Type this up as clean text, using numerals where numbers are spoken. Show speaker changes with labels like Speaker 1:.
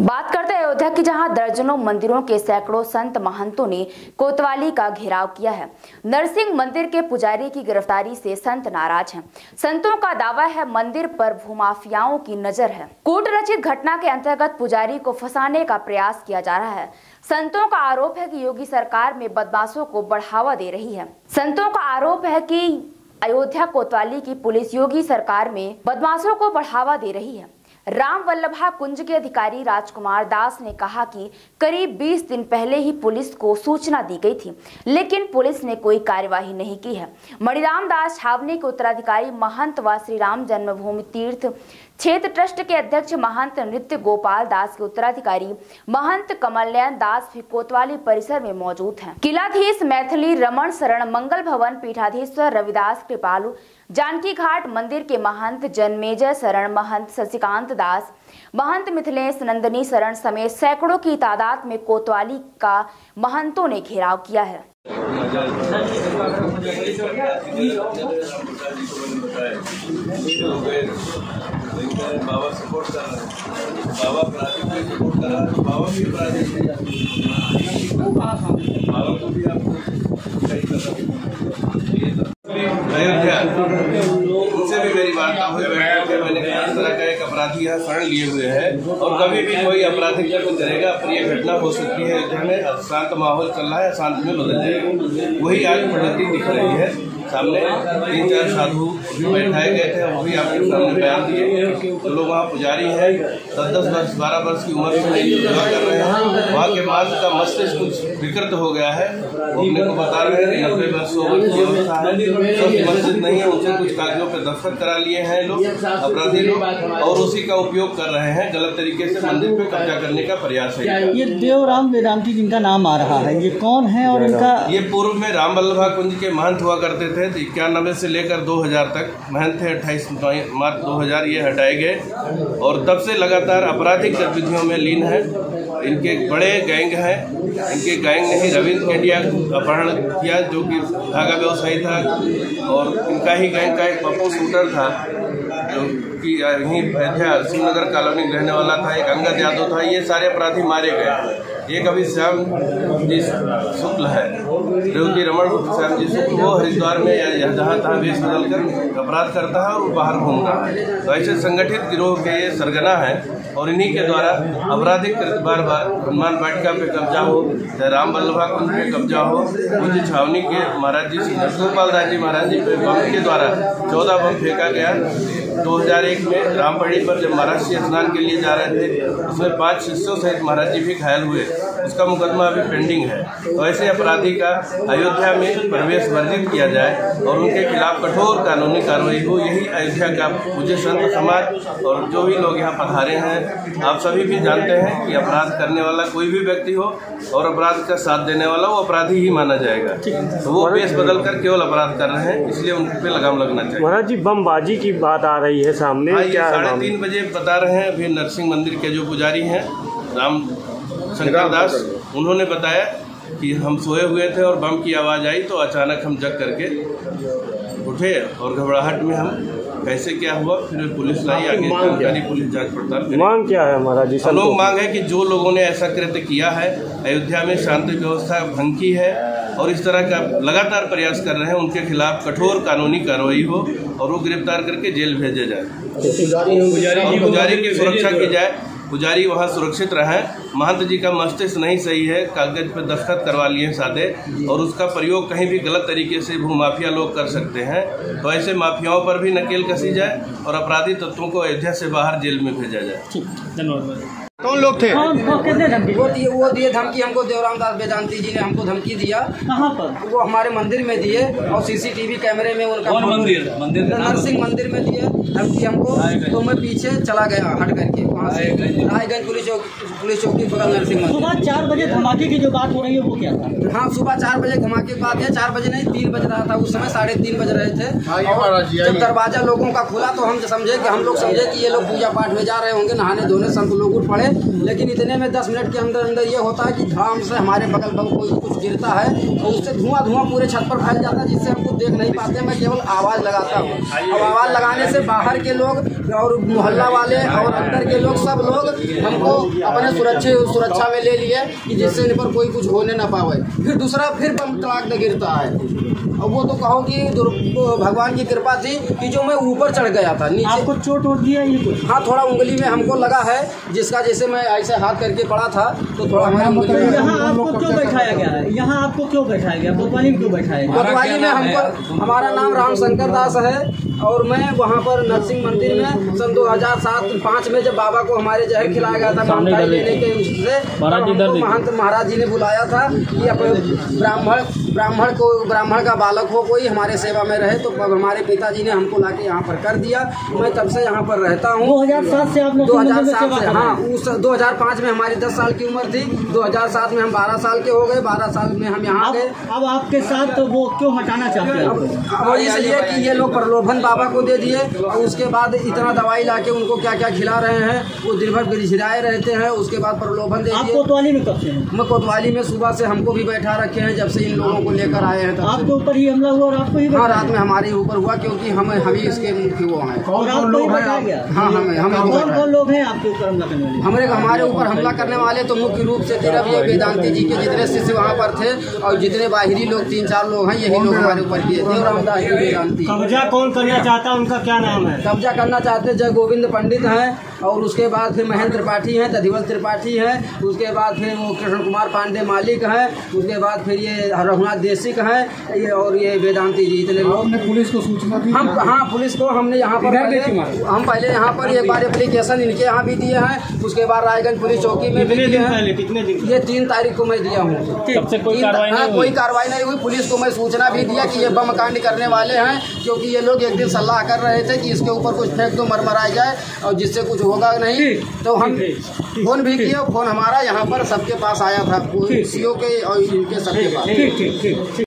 Speaker 1: बात करते हैं अयोध्या की, जहां दर्जनों मंदिरों के सैकड़ों संत महंतों ने कोतवाली का घेराव किया है। नरसिंह मंदिर के पुजारी की गिरफ्तारी से संत नाराज हैं। संतों का दावा है मंदिर पर भूमाफियाओं की नजर है। कूट रचित घटना के अंतर्गत पुजारी को फंसाने का प्रयास किया जा रहा है। संतों का आरोप है कि योगी सरकार में बदमाशों को बढ़ावा दे रही है। संतों का आरोप है कि अयोध्या कोतवाली की पुलिस योगी सरकार में बदमाशों को बढ़ावा दे रही है। राम वल्लभा कुंज के अधिकारी राजकुमार दास ने कहा कि करीब 20 दिन पहले ही पुलिस को सूचना दी गई थी, लेकिन पुलिस ने कोई कार्यवाही नहीं की है। मणिराम दास छावनी के उत्तराधिकारी महंत व श्री राम जन्मभूमि तीर्थ क्षेत्र ट्रस्ट के अध्यक्ष महंत नृत्य गोपाल दास के उत्तराधिकारी महंत कमलनयन दास भी कोतवाली परिसर में मौजूद हैं। किलाधीश मैथिली रमण शरण मंगल भवन पीठाधीश्वर रविदास कृपालु, जानकी घाट मंदिर के महंत जन्मेजय शरण, महंत शशिकांत दास, महंत मिथिलेश नंदनी शरण समेत सैकड़ों की तादाद में कोतवाली का महंतों ने घेराव किया है।
Speaker 2: बाबा सपोर्ट कर रहे हैं, बाबा प्राधिक को सपोर्ट कर रहा है, बाबा भी प्राधिक बाबा को भी आपको सही कर रहा है। अयोध्या उनसे भी मेरी वार्ता हुई, मैंने कहा इस तरह का एक अपराधी यहाँ शरण लिए हुए हैं और कभी भी कोई आपराधिक कर्म करेगा, अप्रिय घटना हो सकती है। अयोध्या में शांत माहौल चल रहा है, शांत में बदल जाएगा। वही आज प्रगति दिख रही है। सामने 3-4 साधु बैठाए गए थे, वो भी आपके सामने बयान दिए। तो लोग वहाँ पुजारी हैं, 10-10 वर्ष 12 वर्ष की उम्र में सेवा कर रहे हैं। वहाँ के बाद का मस्तिष्क कुछ विकृत हो गया है। वो अपने को बता रहे हैं 90 वर्ष 100 वर्ष की अवस्था है, मस्जिद नहीं है। उनसे कुछ कागजों पर दस्तखत करा लिए हैं लोग, अपराधी लोग, और उसी का उपयोग कर रहे हैं। गलत तरीके से मंदिर पे कब्जा करने का प्रयास है।
Speaker 3: ये देवराम वेदांती जिनका नाम आ रहा है, ये कौन है और इनका?
Speaker 2: ये पूर्व में राम वल्लभा कुंज के महंत हुआ करते थे। 91 से लेकर 2000 तक महंत थे। 28 मार्च 2000 ये हटाए गए और तब से लगातार आपराधिक गतिविधियों में लीन है। इनके बड़े गैंग हैं। इनके गैंग ने ही रविंद्र केडिया अपहरण किया, जो कि धागा व्यवसायी था, और इनका ही गैंग का एक पप्पू शूटर था, जो कि यहीं अयोध्या श्रीनगर कॉलोनी रहने वाला था। एक अंगद यादव था। ये सारे अपराधी मारे गए। एक अभी श्याम जी शुक्ल है, रेवती रमण श्याम जी शुक्ल, वो हरिद्वार में या जहाँ तहाँ वेश बदल कर अपराध करता है और बाहर घूमता है। तो ऐसे संगठित गिरोह के ये सरगना है और इन्हीं के द्वारा आपराधिक बार बार हनुमान वाटिका पे कब्जा हो, चाहे राम वल्लभा कुंज पे कब्जा हो, पूज्य छावनी के महाराज जी गोपाल दास जी महाराज जी पे बम के द्वारा 14 बम फेंका गया। 2001 में रामपड़ी पर जब महाराज जी स्नान के लिए जा रहे थे, उसमें 5 शिष्यों सहित महाराज जी भी घायल हुए। उसका मुकदमा अभी पेंडिंग है। तो ऐसे अपराधी का अयोध्या में प्रवेश वर्जित किया जाए और उनके खिलाफ कठोर कानूनी कार्रवाई हो। यही अयोध्या का पूज्य संत समाज और जो भी लोग यहाँ पधारे हैं, आप सभी भी जानते हैं कि अपराध करने वाला कोई भी व्यक्ति हो और अपराध का साथ देने वाला वो अपराधी ही माना जाएगा। तो वो वेश बदल कर केवल अपराध कर रहे हैं, इसलिए उन पे लगाम लगना चाहिए।
Speaker 4: महाराज जी, बमबाजी की बात आ रही है सामने।
Speaker 2: हाँ, ये 3:30 बजे बता रहे हैं। अभी नरसिंह मंदिर के जो पुजारी हैं राम शंकर दास, उन्होंने बताया कि हम सोए हुए थे और बम की आवाज़ आई तो अचानक हम जग करके उठे और घबराहट में हम कैसे क्या हुआ, फिर पुलिस लाई, आगे जानकारी पुलिस जांच पड़ताल।
Speaker 4: मांग क्या है महाराज जी?
Speaker 2: हम लोग मांग है कि जो लोगों ने ऐसा कृत्य किया है, अयोध्या में शांति व्यवस्था भंग की है और इस तरह का लगातार प्रयास कर रहे हैं, उनके खिलाफ कठोर कानूनी कार्रवाई हो और वो गिरफ्तार करके जेल भेजे जाए और पुजारी की सुरक्षा की जाए। पुजारी वहाँ सुरक्षित रहें। महंत जी का मस्तिष्क नहीं सही है, कागज पर दस्तखत करवा लिए सादे, और उसका प्रयोग कहीं भी गलत तरीके से भूमाफिया लोग कर सकते हैं। तो ऐसे माफियाओं पर भी नकेल कसी जाए और अपराधी तत्वों को अयोध्या से बाहर जेल में भेजा जाए।
Speaker 3: धन्यवाद।
Speaker 4: कौन लोग थे?
Speaker 3: कितने धमकी?
Speaker 5: वो दिए धमकी हमको। देवराम दास वेदांती जी ने हमको धमकी दिया।
Speaker 3: कहाँ पर?
Speaker 5: वो हमारे मंदिर में दिए और सीसीटीवी कैमरे में उनका मंदिर नरसिंह मंदिर में दिए धमकी हमको। तो मैं पीछे चला गया हट करके, वहाँ से रायगंज पुलिस चौकी बगल नरसिंह मंदिर।
Speaker 3: सुबह 4 बजे धमाके की जो बात हो रही है वो क्या था?
Speaker 5: हाँ, सुबह 4 बजे धमाके की बात है। 4 बजे नहीं, 3 बज रहा था उस समय, 3:30 बज रहे थे। जब दरवाजा लोगों का खुला तो हम समझे कि ये लोग पूजा पाठ में जा रहे होंगे, नहाने धोने। संत लोग उठ पड़े लेकिन इतने में 10 मिनट के अंदर अंदर ये होता है कि धाम से हमारे बगल बगल कोई कुछ गिरता है और उससे धुआं पूरे छत पर फैल जाता है, जिससे हमको देख नहीं पाते। मैं केवल आवाज़ लगाता हूँ और आवाज़ लगाने से बाहर के लोग और मोहल्ला वाले और अंदर के लोग सब लोग हमको अपने सुरक्षा में ले लिए कि जिससे इन पर कोई कुछ होने ना पावे। फिर दूसरा फिर बम तड़ाक में गिरता है और वो तो कहो कि भगवान की कृपा थी कि जो मैं ऊपर चढ़ गया था नीचे।
Speaker 3: आपको चोट वोट दिया ये कुछ?
Speaker 5: हाँ, थोड़ा उंगली में हमको लगा है, जिसका जैसे मैं ऐसे हाथ करके पड़ा था तो थोड़ा हमारी उंगली में।
Speaker 3: यहाँ आपको क्यों बैठाया गया है? यहाँ आपको क्यों बैठाया गया? कोतवाली में क्यों बैठाया गया?
Speaker 5: कोतवाली में हमको, हमारा नाम रामशंकर दास है और मैं वहाँ पर नरसिंह मंदिर में सन 2007-05 में जब बाबा को हमारे जहर खिलाया गया था ममताई लेने के उससे, महंत महाराज जी ने बुलाया था कि अपने ब्राह्मण का बालक हो कोई हमारे सेवा में रहे, तो हमारे पिताजी ने हमको लाके यहाँ पर कर दिया। मैं तब से यहाँ पर रहता हूँ।
Speaker 3: 2007 से आप लोग
Speaker 5: 2007 से, हाँ, उस 2005 में हमारी 10 साल की उम्र थी, 2007 में हम 12 साल के हो गए, 12 साल में हम यहाँ गए।
Speaker 3: अब आपके साथ तो वो क्यों हटाना चाहते हैं?
Speaker 5: अब इसलिए कि ये लोग प्रलोभन बाबा को दे दिए और उसके बाद इतना दवाई लाके उनको क्या क्या खिला रहे हैं, वो दिन भर गिरझिराए रहते हैं, उसके बाद प्रलोभन दे दिए।
Speaker 3: कोतवाली में कब से हैं?
Speaker 5: मैं कोतवाली में सुबह से हमको भी बैठा रखे हैं, जब से इन लोगों को लेकर आए हैं।
Speaker 3: आपके ऊपर ही हमला हुआ और आपको ही?
Speaker 5: हाँ, रात में हमारे ऊपर हुआ क्योंकि हम ही इसके मुख्य वो हैं।
Speaker 3: कौन लोग हैं?
Speaker 5: हाँ,
Speaker 3: कौन लोग हैं आपके ऊपर हमला करने वाले?
Speaker 5: हमारे ऊपर हमला करने वाले तो मुख्य रूप से तेरा ये वेदांती जी के जितने शिष्य वहाँ पर थे और जितने बाहरी लोग 3-4 लोग हैं, यही लोग हमारे ऊपर किए थे। रामदास जी वेदांती।
Speaker 3: कब्जा कौन करना चाहता है, उनका क्या नाम है?
Speaker 5: कब्जा करना चाहते जय गोविंद पंडित हैं और उसके बाद फिर महेंद्र त्रिपाठी हैं, तधिवल त्रिपाठी हैं, उसके बाद फिर वो कृष्ण कुमार पांडे मालिक हैं, उसके बाद फिर ये रघुनाथ देशिक हैं, ये और ये वेदांती जी, इतने लोग।
Speaker 6: हमने पुलिस को सूचना दी?
Speaker 5: हाँ, पुलिस को हमने यहाँ पर पहले यहाँ पर एक बार एप्लीकेशन इनके यहाँ भी दिए हैं, उसके बाद रायगंज पुलिस चौकी में भी दिए हैं।
Speaker 3: कितने दिन?
Speaker 5: ये 3 तारीख को मैं दिया हूँ। कोई कार्रवाई नहीं हुई। पुलिस को मैं सूचना भी दिया कि ये बम कांड करने वाले हैं, क्योंकि ये लोग एक दिन सलाह कर रहे थे कि इसके ऊपर कुछ फेंक दो, मरमराया जाए और जिससे कुछ होगा नहीं। तो हम फोन भी किए, फोन हमारा यहाँ पर सबके पास आया था, सीओ के और इनके सबके पास।